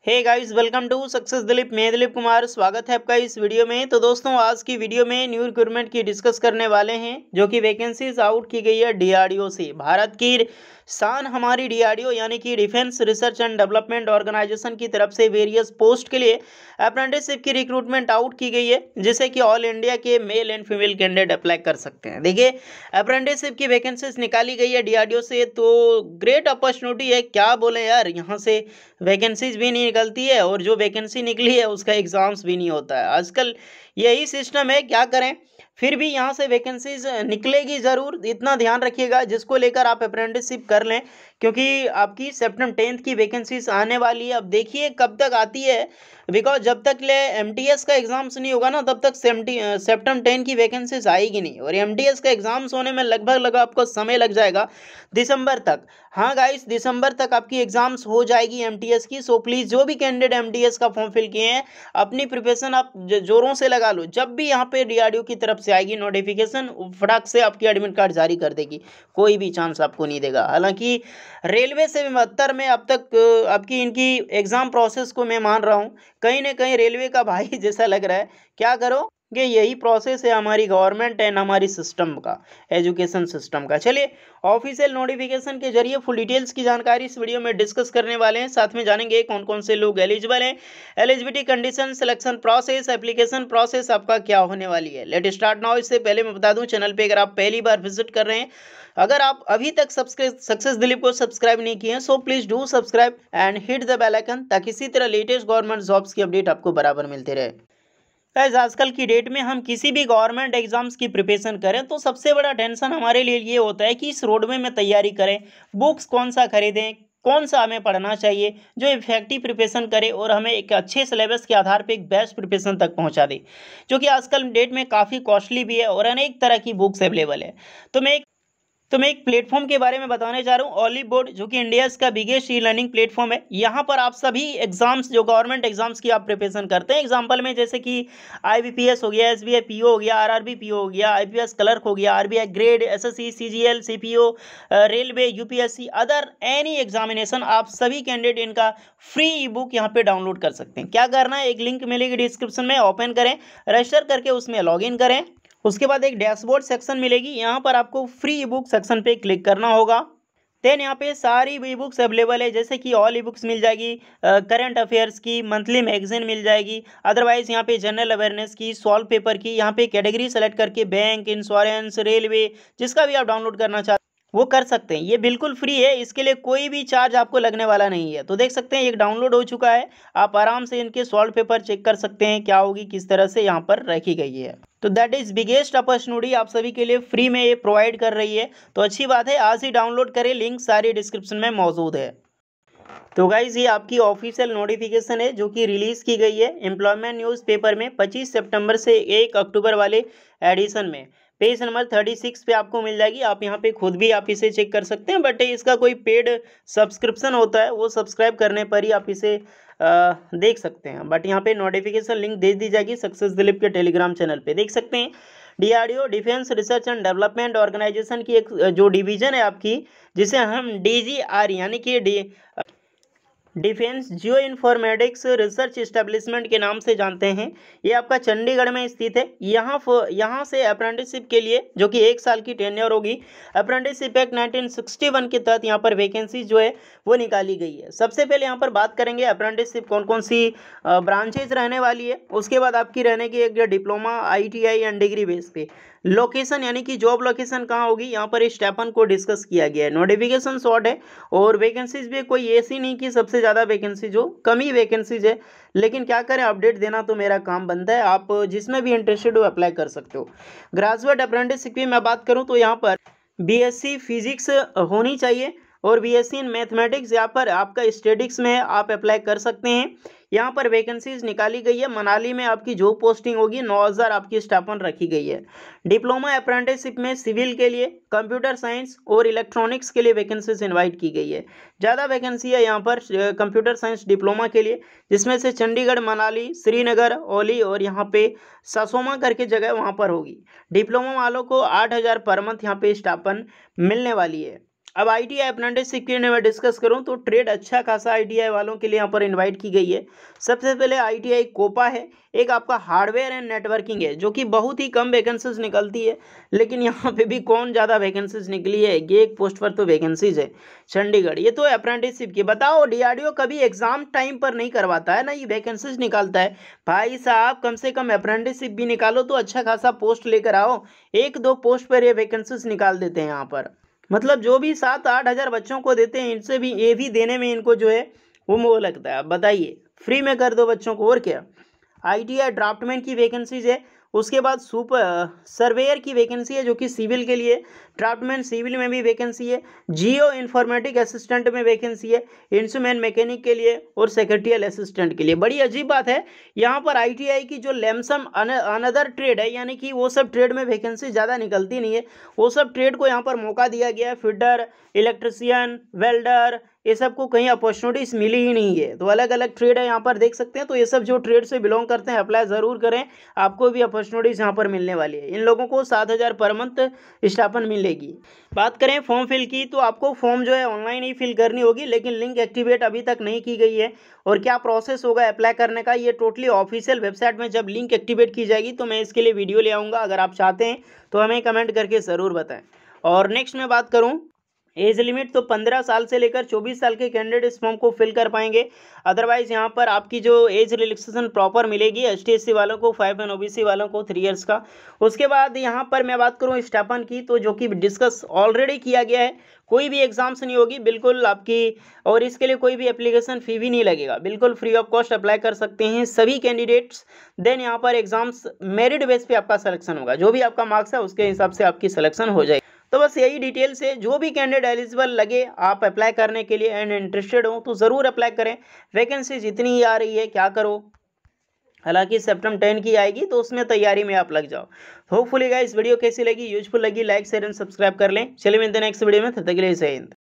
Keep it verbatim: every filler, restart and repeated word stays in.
Hey guys, welcome to success Dilip. मैं दिलीप कुमार, स्वागत है आपका इस वीडियो में। तो दोस्तों, आज की वीडियो में न्यू रिक्रूटमेंट की डिस्कस करने वाले हैं, जो कि वैकेंसीज आउट की गई है डीआरडीओ से। भारत की शान हमारी डीआरडीओ यानी कि defence research and development organisation की तरफ से वेरियस पोस्ट के लिए अप्रेंटिसशिप की रिक्रूटमेंट आउट की गई है, जिसे कि ऑल इंडिया के male and female candidate apply कर सकते हैं। देखिए, अप्रेंटिसशिप की वैकेंसीज निकाली गई है डीआरडीओ से, तो ग्रेट अपॉर्चुनिटी है। क्या बोले यार, यहाँ से वैकेंसीज भी नहीं निकलती है और जो वैकेंसी निकली है उसका एग्ज़ाम्स भी नहीं होता है। आजकल यही सिस्टम है, क्या करें। फिर भी यहाँ से वैकेंसीज निकलेगी ज़रूर, इतना ध्यान रखिएगा, जिसको लेकर आप अप्रेंटिसशिप कर लें, क्योंकि आपकी सेप्टेम्बर टेंथ की वैकेंसीज आने वाली है। अब देखिए कब तक आती है, बिकॉज जब तक ले एमटीएस का एग्ज़ाम्स नहीं होगा ना, तब तक सेप्टेम्बर टेन की वैकेंसीज आएगी नहीं। और एमटीएस का एग्ज़ाम्स होने में लगभग लगभग आपको समय लग जाएगा दिसंबर तक। हाँ गाइस, दिसंबर तक आपकी एग्ज़ाम्स हो जाएगी एमटीएस की। सो प्लीज़, जो भी कैंडिडेट एमटीएस का फॉर्म फिल किए हैं, अपनी प्रिपरेशन आप जोरों से लगा लो। जब भी यहाँ पे डीआरडीओ की तरफ से आएगी नोटिफिकेशन, फटाक से आपकी एडमिट कार्ड जारी कर देगी, कोई भी चांस आपको नहीं देगा। हालांकि रेलवे से भी बदतर में अब तक आपकी इनकी एग्ज़ाम प्रोसेस को मैं मान रहा हूँ, कहीं ना कहीं रेलवे का भाई जैसा लग रहा है। क्या करो कि यही प्रोसेस है हमारी गवर्नमेंट एंड हमारी सिस्टम का, एजुकेशन सिस्टम का। चलिए, ऑफिशियल नोटिफिकेशन के जरिए फुल डिटेल्स की जानकारी इस वीडियो में डिस्कस करने वाले हैं। साथ में जानेंगे कौन कौन से लोग एलिजिबल हैं, eligibility condition, selection process, application process आपका क्या होने वाली है। Let start now. इससे पहले मैं बता दूं, चैनल पे अगर आप पहली बार विजिट कर रहे हैं, अगर आप अभी तक सक्सेस दिलीप को सब्सक्राइब नहीं किए हैं, so please do subscribe and hit the bell icon, ताकि इसी तरह लेटेस्ट गवर्नमेंट जॉब्स की अपडेट आपको बराबर मिलते रहे। गाइस, आजकल की डेट में हम किसी भी गवर्नमेंट एग्जाम्स की प्रिपरेशन करें तो सबसे बड़ा टेंशन हमारे लिए ये होता है कि इस रोडवे में तैयारी करें, बुक्स कौन सा खरीदें, कौन सा हमें पढ़ना चाहिए जो इफेक्टिव प्रिपरेशन करे और हमें एक अच्छे सिलेबस के आधार पर एक बेस्ट प्रिपरेशन तक पहुंचा दे, जो कि आजकल डेट में काफ़ी कॉस्टली भी है और अनेक तरह की बुक्स अवेलेबल है। तो मैं एक तो मैं एक प्लेटफॉर्म के बारे में बताने जा रहा हूँ, ऑलिव बोर्ड, जो कि इंडिया का बिगेस्ट ई लर्निंग प्लेटफॉर्म है। यहाँ पर आप सभी एग्जाम्स, जो गवर्नमेंट एग्जाम्स की आप प्रिपरेशन करते हैं, एग्जाम्पल में जैसे कि आईबीपीएस हो गया, एसबीआई पीओ हो गया, आरआरबी पीओ हो गया, आईपीएस क्लर्क हो गया, RBI grade, SSC, CGL, CPO, railway, UPSC, other any examination, आप सभी कैंडिडेट इनका फ्री ई बुक यहाँ पे डाउनलोड कर सकते हैं। क्या करना है, एक लिंक मिलेगी डिस्क्रिप्शन में, ओपन करें, रजिस्टर करके उसमें लॉग इन करें। उसके बाद एक डैशबोर्ड सेक्शन मिलेगी, यहाँ पर आपको फ्री ई बुक सेक्शन पे क्लिक करना होगा। देन यहाँ पे सारी ई बुक्स अवेलेबल है, जैसे कि ऑल ई बुक्स मिल जाएगी, करंट अफेयर्स की, मंथली मैगजीन मिल जाएगी, अदरवाइज यहाँ पे जनरल अवेयरनेस की, सॉल्व पेपर की, यहाँ पे कैटेगरी सेलेक्ट करके बैंक, इंश्योरेंस, रेलवे, जिसका भी आप डाउनलोड करना चाहते हैं वो कर सकते हैं। ये बिल्कुल फ्री है, इसके लिए कोई भी चार्ज आपको लगने वाला नहीं है। तो देख सकते हैं, एक डाउनलोड हो चुका है, आप आराम से इनके सॉल्व पेपर चेक कर सकते हैं क्या होगी, किस तरह से यहाँ पर रखी गई है। तो दैट इज़ बिगेस्ट अपॉर्चुनिटी, आप सभी के लिए फ्री में ये प्रोवाइड कर रही है, तो अच्छी बात है। आज ही डाउनलोड करें, लिंक सारी डिस्क्रिप्शन में मौजूद है। तो गाइज, ये आपकी ऑफिशियल नोटिफिकेशन है जो कि रिलीज़ की गई है एम्प्लॉयमेंट न्यूज़ पेपर में पच्चीस सितंबर से एक अक्टूबर वाले एडिशन में। पेज नंबर छत्तीस पे आपको मिल जाएगी, आप यहाँ पे खुद भी आप इसे चेक कर सकते हैं, बट इसका कोई पेड सब्सक्रिप्शन होता है, वो सब्सक्राइब करने पर ही आप इसे आ, देख सकते हैं। बट यहाँ पे नोटिफिकेशन लिंक दे दी जाएगी सक्सेस दिलीप के टेलीग्राम चैनल पे, देख सकते हैं। DRDO defence research and development organisation की एक जो डिवीजन है आपकी, जिसे हम डीजीआर यानी कि D defence geo informatics research establishment के नाम से जानते हैं, ये आपका चंडीगढ़ में स्थित है। यहाँ यहाँ से अप्रेंटिसशिप के लिए, जो कि एक साल की टेन्योर होगी, apprenticeship act nineteen sixty one के तहत यहाँ पर वैकेंसी जो है वो निकाली गई है। सबसे पहले यहाँ पर बात करेंगे अप्रेंटिसशिप कौन कौन सी ब्रांचेज रहने वाली है, उसके बाद आपकी रहने की एक diploma, ITI and degree base पे। लोकेशन यानी कि जॉब लोकेशन कहाँ होगी, यहाँ पर स्टेपन को डिस्कस किया गया है। नोटिफिकेशन शॉर्ट है और वैकेंसीज भी कोई ऐसी नहीं कि सबसे ज़्यादा वैकेंसी, जो कमी वैकेंसीज है, लेकिन क्या करें, अपडेट देना तो मेरा काम बनता है। आप जिसमें भी इंटरेस्टेड हो अप्लाई कर सकते हो। ग्रेजुएट अप्रेंटिसशिप की मैं बात करूँ तो यहाँ पर बीएससी फिजिक्स होनी चाहिए और बीएससी इन मैथमेटिक्स, यहाँ पर आपका स्टैटिक्स में आप अप्लाई कर सकते हैं। यहाँ पर वैकेंसीज निकाली गई है। मनाली में आपकी जो पोस्टिंग होगी नौ हज़ार आपकी स्टाइपेंड रखी गई है। डिप्लोमा अप्रेंटिसशिप में सिविल के लिए, कंप्यूटर साइंस और इलेक्ट्रॉनिक्स के लिए वैकेंसीज इनवाइट की गई है। ज़्यादा वैकेंसी है यहाँ पर कंप्यूटर साइंस डिप्लोमा के लिए, जिसमें से चंडीगढ़, मनाली, श्रीनगर, ओली और यहाँ पे ससोमा करके जगह वहाँ पर होगी। डिप्लोमा वालों को आठ हज़ार पर मंथ यहाँ पे स्टाइपेंड मिलने वाली है। अब आईटीआई अप्रेंटिसशिप की मैं डिस्कस करूं तो ट्रेड अच्छा खासा आईटीआई वालों के लिए यहाँ पर इनवाइट की गई है। सबसे पहले आईटीआई कोपा है, एक आपका हार्डवेयर एंड नेटवर्किंग है जो कि बहुत ही कम वैकेंसीज निकलती है, लेकिन यहाँ पे भी कौन ज़्यादा वैकेंसीज निकली है, ये एक पोस्ट पर तो वैकेंसीज है चंडीगढ़। ये तो अप्रेंटिसशिप की। बताओ डीआरडीओ कभी एग्जाम टाइम पर नहीं करवाता है ना, ये वैकेंसीज निकालता है। भाई साहब कम से कम अप्रेंटिसशिप भी निकालो तो अच्छा खासा पोस्ट लेकर आओ। एक दो पोस्ट पर ये वैकेंसीज निकाल देते हैं यहाँ पर। मतलब जो भी सात आठ हज़ार बच्चों को देते हैं, इनसे भी ये भी देने में इनको जो है वो मोह लगता है। अब बताइए, फ्री में कर दो बच्चों को और क्या। आईटीआई ड्राफ्टमैन की वैकेंसीज है, उसके बाद सुपर सर्वेयर की वैकेंसी है जो कि सिविल के लिए, ड्राफ्टमैन सिविल में भी वैकेंसी है, जियो इन्फॉर्मेटिक असिस्टेंट में वैकेंसी है, इंस्ट्रूमेंट मैकेनिक के लिए और सेक्रेटरियल असिस्टेंट के लिए। बड़ी अजीब बात है यहाँ पर आईटीआई की जो लैमसम अनदर ट्रेड है, यानी कि वो सब ट्रेड में वैकेंसी ज़्यादा निकलती नहीं है, वो सब ट्रेड को यहाँ पर मौका दिया गया है। फिटर, इलेक्ट्रिशियन, वेल्डर, ये सब को कहीं अपॉर्चुनिटीज मिली ही नहीं है। तो अलग अलग ट्रेड है यहाँ पर देख सकते हैं। तो ये सब जो ट्रेड से बिलोंग करते हैं अप्लाई ज़रूर करें, आपको भी अपॉर्चुनिटीज यहाँ पर मिलने वाली है। इन लोगों को सात हज़ार पर मंथ स्टाइपेंड मिलेगी। बात करें फॉर्म फिल की तो आपको फॉर्म जो है ऑनलाइन ही फिल करनी होगी, लेकिन लिंक एक्टिवेट अभी तक नहीं की गई है। और क्या प्रोसेस होगा अप्लाई करने का, ये टोटली ऑफिशियल वेबसाइट में जब लिंक एक्टिवेट की जाएगी तो मैं इसके लिए वीडियो ले आऊँगा। अगर आप चाहते हैं तो हमें कमेंट करके ज़रूर बताएं। और नेक्स्ट मैं बात करूँ, एज लिमिट तो पंद्रह साल से लेकर चौबीस साल के कैंडिडेट इस फॉर्म को फिल कर पाएंगे। अदरवाइज यहाँ पर आपकी जो एज रिलैक्सेशन प्रॉपर मिलेगी एस टी एस सी वालों को, फाइव एंड ओबीसी वालों को थ्री इयर्स का। उसके बाद यहाँ पर मैं बात करूँ स्टाइपेंड की, तो जो कि डिस्कस ऑलरेडी किया गया है, कोई भी एग्जाम्स नहीं होगी बिल्कुल आपकी, और इसके लिए कोई भी एप्लीकेशन फ़ी भी नहीं लगेगा, बिल्कुल फ्री ऑफ कॉस्ट अप्लाई कर सकते हैं सभी कैंडिडेट्स। देन यहाँ पर एग्जाम्स मेरिट बेस पे आपका सिलेक्शन होगा, जो भी आपका मार्क्स है उसके हिसाब से आपकी सिलेक्शन हो जाएगी। तो बस यही डिटेल से, जो भी कैंडिडेट एलिजिबल लगे आप अप्लाई करने के लिए एंड इंटरेस्टेड हो तो ज़रूर अप्लाई करें। वैकेंसी जितनी ही आ रही है क्या करो, हालांकि सितंबर टेन की आएगी तो उसमें तैयारी में आप लग जाओ। होपफुली गाइस वीडियो कैसी लगी, यूजफुल लगी, लाइक शेयर एंड सब्सक्राइब कर लें। चलिए मिलते हैं नेक्स्ट वीडियो में, तब तक के लिए जय हिंद।